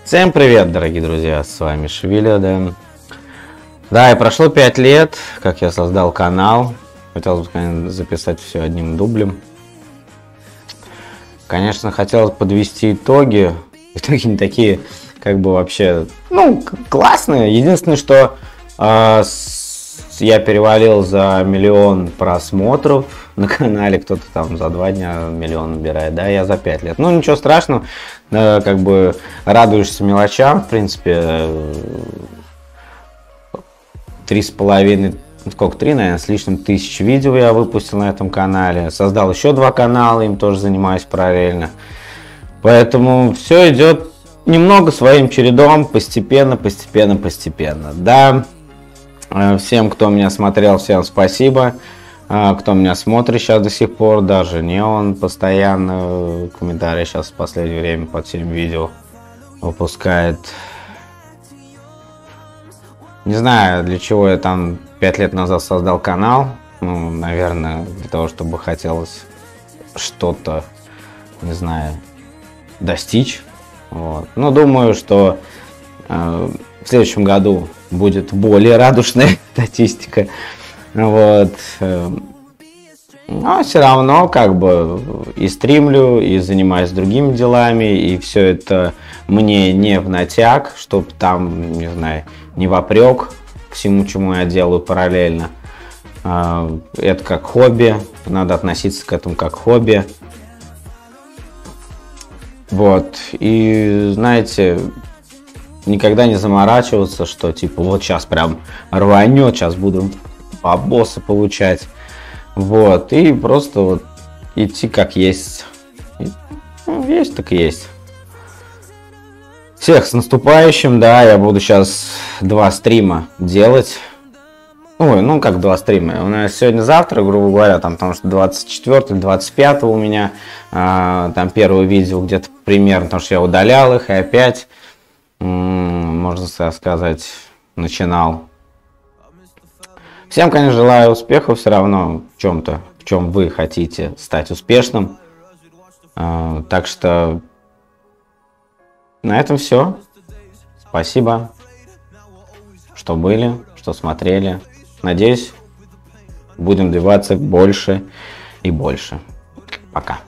Всем привет, дорогие друзья, с вами Швиля, да. И прошло 5 лет, как я создал канал. Хотелось бы, конечно, записать все одним дублем. Конечно, хотелось подвести итоги. Итоги не такие, как бы вообще, классные. Единственное, что я перевалил за 1 миллион просмотров на канале, кто-то там за 2 дня 1 миллион набирает, да, я за 5 лет. Ну, ничего страшного, как бы радуешься мелочам, в принципе, 3,5, наверное, с лишним тысяч видео я выпустил на этом канале. Создал еще 2 канала, им тоже занимаюсь параллельно. Поэтому все идет немного своим чередом, постепенно. Да, всем, кто меня смотрел, всем спасибо. Кто меня смотрит сейчас до сих пор, даже не он постоянно комментарии сейчас в последнее время под всем видео выпускает. Не знаю, для чего я там 5 лет назад создал канал. Ну, наверное, для того, чтобы хотелось что-то, не знаю, достичь. Вот. Но думаю, что в следующем году будет более радужная статистика. Вот. Но все равно как бы и стримлю, и занимаюсь другими делами, и все это мне не в натяг, чтобы там, не знаю, не вопрек всему, чему я делаю параллельно. Это как хобби, надо относиться к этому как хобби. Вот, и знаете, никогда не заморачиваться, что типа вот сейчас прям рванет, сейчас буду бабосы получать. Вот, и просто вот идти как есть. Есть так и есть. Всех с наступающим, да, я буду сейчас 2 стрима делать. Ой, как 2 стрима. У нас сегодня-завтра, грубо говоря, там, потому что 24-25 у меня там первое видео где-то примерно, потому что я удалял их и опять, можно сказать, начинал. Всем, конечно, желаю успехов все равно в чем-то, в чем вы хотите стать успешным. Так что на этом все. Спасибо, что были, что смотрели. Надеюсь, будем добиваться больше и больше. Пока.